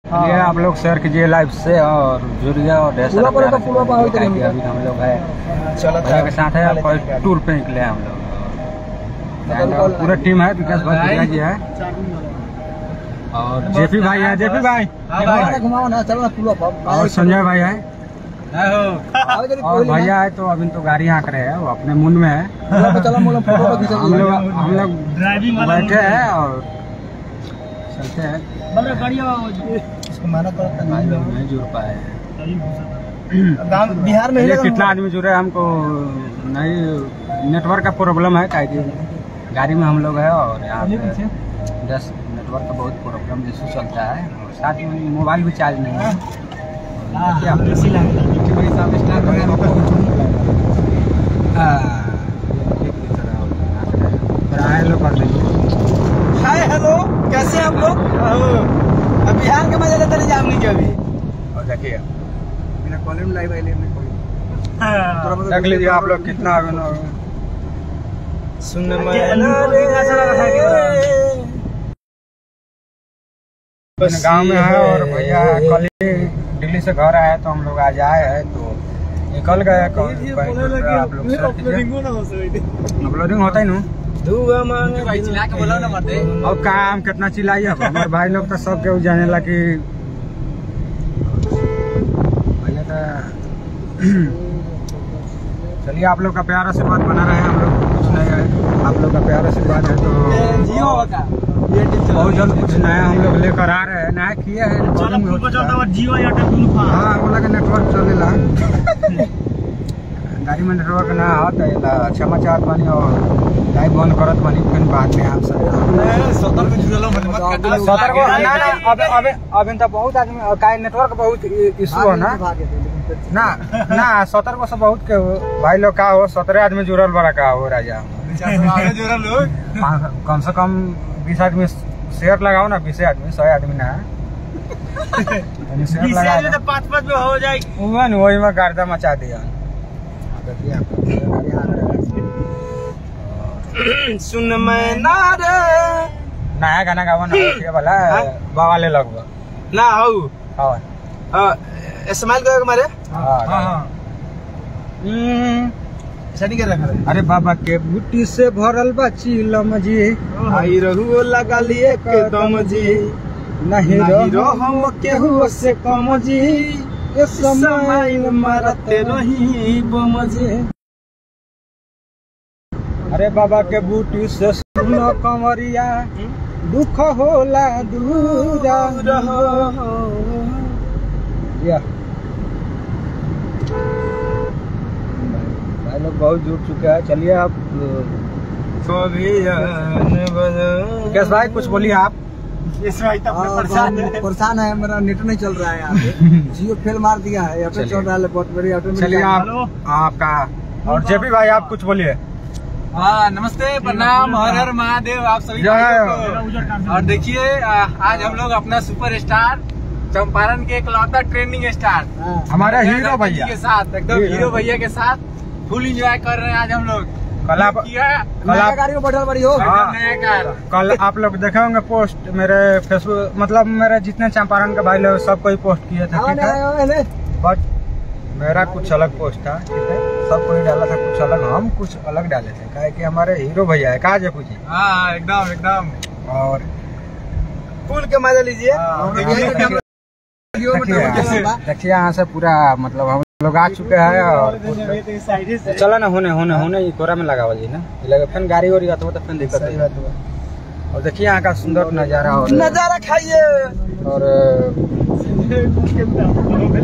ये आप लोग शेयर कीजिए लाइव से और जुड़िए और ढेर सारा अभी हम लोग है भैया के साथ है कोई टूर पे निकले हम लोग पूरा टीम है। विकास भाई जी है और जेपी भाई है, जेपी भाई और संजय भाई है और भैया है। तो अभी तो गाड़ी हाँक रहे हैं, वो अपने मुंड में है। हम लोग बैठे हैं और चलते हैं। नहीं जुड़ पाए बिहार में कितना आदमी जुड़े हमको नहीं, नेटवर्क का प्रॉब्लम है। क्या गाड़ी में हम लोग है और यहाँ पे नेटवर्क का बहुत प्रॉब्लम इशू चलता है और साथ में मोबाइल भी चार्ज नहीं है। हाय हेलो, कैसे हैं आप लोग? अब बिहार के मजा लेते नहीं जाएंगे अभी। और देखिए बिना कॉलेज में लाइव देख लीजिए आप लोग कितना सुनने में गाँव में है। और भैया कल ही दिल्ली से घर आए तो हम लोग आज आए हैं तो निकल गए। आप लोग अपलोडिंग होता ही ना और काम कितना चिल्लाइए। हमारे भाई लोग तो सब के जाने ला कि भैया का चलिए आप लोग का प्यार आशीर्वाद बना रहे हैं। हम लोग कुछ नहीं है, आप लोग का प्यार आशीर्वाद है तो बहुत जल्द कुछ नया हम लोग लेकर आ रहे हैं। नया किया है हाँ, बोला का नेटवर्क चलेला गाड़ी में नेटवर्क ना आता है समाचार बनी और लाइव बंद करत बनी फिर बाद में आप सतर्क अभी तो बहुत आदमी का नेटवर्क बहुत इशू है ना सतर्क से बहुत के भाई लोग का हो 17 आदमी जुड़ल बड़ा का हो राजा कम से कम 20 आदमी शेयर लगाओ ना, 20 आदमी 100 आदमी ना शेयर लगा 5-5 में हो जाए वही में गर्दा मचा दिया। सुन मैं ना रे नया गाना गावा ना वाला बाबा ले लगवा ना हो स्माइल करो हमारे ऐसा नहीं कर रहा। अरे बाबा के बूटी से भरल बा चिलम जी आई रहू लगा लिए कदम जी नहीं रो हम केहू से कम जी समय मारते रही बम जी। अरे बाबा के बूटी से सुनो कंवरिया दुख होला दूर भाई लोग बहुत जुट चुके हैं। चलिए आप कैसे भाई कुछ बोलिए आप। परेशान है, मेरा नेट नहीं चल रहा है यहाँ पे जियो फेल मार दिया है, एयरटेल चल रहा है बहुत बड़ी। चलिए आपका और जेपी भाई आप कुछ बोलिए। हाँ नमस्ते, प्रणाम, हर हर महादेव आप सभी को। और देखिए आज हम लोग अपना सुपर स्टार चंपारण के इकलौता ट्रेंडिंग स्टार हमारे हीरो भैया के साथ एकदम हीरो भैया के साथ फुल एंजॉय कर रहे हैं आज हम लोग। कल आप गाड़ी में बैठल बड़ी हो नया कार। कल आप लोग देखे होंगे पोस्ट मेरे फेसबुक मतलब मेरे जितने चंपारण के भाई लोग सब कोई पोस्ट किए थे, ठीक है। बट मेरा कुछ अलग पोस्ट था, ठीक है। सब कोई डाला था कुछ अलग, हम कुछ अलग डाले थे क्या कि हमारे हीरो भैया है कहा जेपू जी। हाँ एकदम और फुल के मजा लीजिए। देखिए यहाँ से पूरा मतलब हम लोग आ चुके हैं और चलो ना होने कोरा में लगा जी ना फिर गाड़ी वाड़ी आता तो फिर दिक्कत है। और देखिए यहाँ का सुंदर नजारा और नजारा खाइए और